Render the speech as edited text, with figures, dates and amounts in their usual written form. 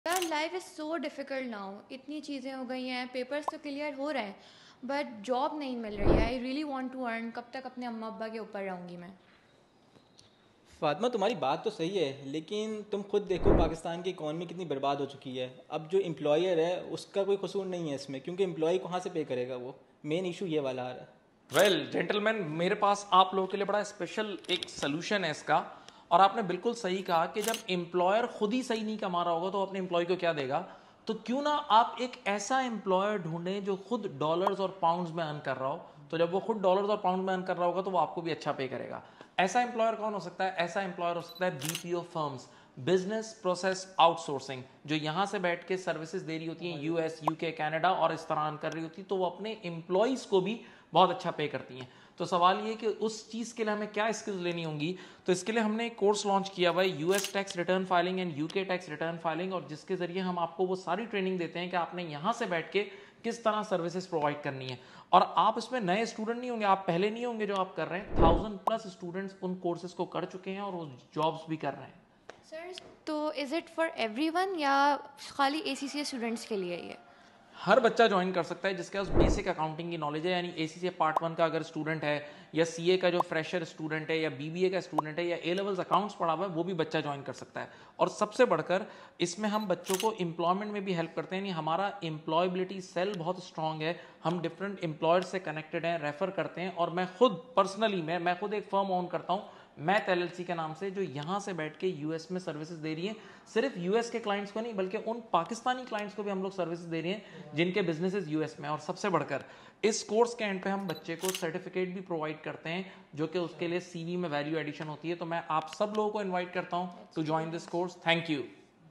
यार life is so difficult now, इतनी चीज़ें हो गई हैं, पेपर्स तो क्लियर हो रहे हैं बट जॉब नहीं मिल रही है। I really want to earn. कब तक अपने अम्मा अब्बा के ऊपर रहूँगी मैं? फातिमा, तुम्हारी बात तो सही है, लेकिन तुम खुद देखो पाकिस्तान की इकॉनमी कितनी बर्बाद हो चुकी है। अब जो एम्प्लॉयर है उसका कोई कसूर नहीं है इसमें, क्योंकि एम्प्लॉय कहाँ से पे करेगा। वो मेन इशू ये वाला आ रहा है। वेल जेंटलमैन, मेरे पास आप लोगों के लिए बड़ा स्पेशल एक सोल्यूशन है इसका। और आपने बिल्कुल सही कहा कि जब एम्प्लॉयर खुद ही सही नहीं कमा रहा होगा तो अपने एम्प्लॉय को क्या देगा। तो क्यों ना आप एक ऐसा एम्प्लॉयर ढूंढें जो खुद डॉलर्स और पाउंड्स में अर्न कर रहा हो। तो जब वो खुद डॉलर्स और पाउंड में अर्न कर रहा होगा तो वो आपको भी अच्छा पे करेगा। ऐसा एम्प्लॉयर कौन हो सकता है? ऐसा एम्प्लॉयर हो सकता है BPO firms, business process outsourcing, जो यहां से बैठ के सर्विसेज दे रही होती हैं यूएस, यूके, कनाडा और इस तरह कर रही होती है, तो वो अपने एम्प्लॉयज को भी बहुत अच्छा पे करती हैं। तो सवाल ये कि उस चीज़ के लिए हमें क्या स्किल्स लेनी होंगी। तो इसके लिए हमने एक कोर्स लॉन्च किया हुआ है, US tax return filing and UK tax return filing, और जिसके जरिए हम आपको वो सारी ट्रेनिंग देते हैं कि आपने यहाँ से बैठ के किस तरह सर्विसेज प्रोवाइड करनी है। और आप इसमें नए स्टूडेंट नहीं होंगे, आप पहले नहीं होंगे जो आप कर रहे हैं। 1000+ स्टूडेंट्स उन कोर्सेज को कर चुके हैं और वो जॉब्स भी कर रहे हैं। सर, तो इज़ इट फॉर एवरीवन या खाली एसीसीए स्टूडेंट्स के लिए ये? हर बच्चा ज्वाइन कर सकता है जिसके पास बेसिक अकाउंटिंग की नॉलेज है, यानी एसीसीए पार्ट 1 का अगर स्टूडेंट है, या सीए का जो फ्रेशर स्टूडेंट है, या बीबीए का स्टूडेंट है, या ए लेवल्स अकाउंट्स पढ़ा हुआ है, वो भी बच्चा ज्वाइन कर सकता है। और सबसे बढ़कर इसमें हम बच्चों को एम्प्लॉयमेंट में भी हेल्प करते हैं। यानी हमारा एम्प्लॉयबिलिटी सेल बहुत स्ट्रांग है, हम डिफरेंट एम्प्लॉयर से कनेक्टेड हैं, रेफर करते हैं। और मैं खुद पर्सनली मैं खुद एक फर्म ओन करता हूँ, मैथ एलएलसी के नाम से, जो यहाँ से बैठ के यूएस में सर्विसेज दे रही है। सिर्फ यूएस के क्लाइंट्स को नहीं, बल्कि उन पाकिस्तानी क्लाइंट्स को भी हम लोग सर्विसेज दे रहे हैं जिनके बिजनेसेस यूएस में। और सबसे बढ़कर इस कोर्स के एंड पे हम बच्चे को सर्टिफिकेट भी प्रोवाइड करते हैं, जो कि उसके लिए सीवी में वैल्यू एडिशन होती है। तो मैं आप सब लोगों को इनवाइट करता हूँ to join this course. Thank you.